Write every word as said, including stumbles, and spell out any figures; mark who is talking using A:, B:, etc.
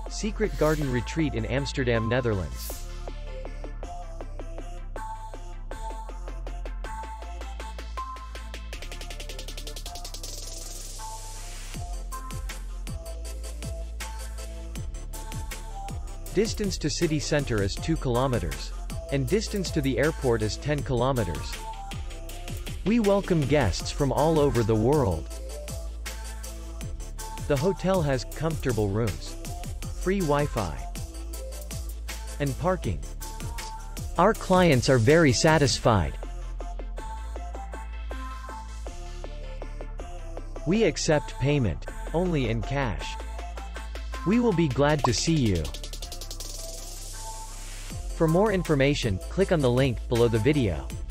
A: Secret Garden Retreat in Amsterdam, Netherlands. Distance to city center is two kilometers. And distance to the airport is ten kilometers. We welcome guests from all over the world. The hotel has comfortable rooms, free Wi-Fi, and parking. Our clients are very satisfied. We accept payment only in cash. We will be glad to see you. For more information, click on the link below the video.